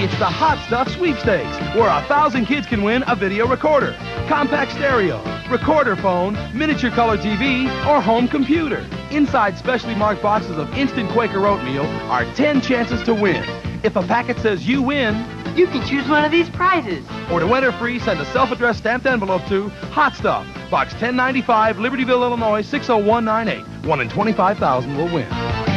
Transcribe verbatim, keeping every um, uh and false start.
It's the Hot Stuff Sweepstakes, where a thousand kids can win a video recorder, compact stereo, recorder phone, miniature color T V, or home computer. Inside specially marked boxes of instant Quaker oatmeal are ten chances to win. If a packet says you win, you can choose one of these prizes. Or to enter free, send a self-addressed stamped envelope to Hot Stuff, Box ten ninety-five, Libertyville, Illinois, six oh one nine eight. One in twenty-five thousand will win.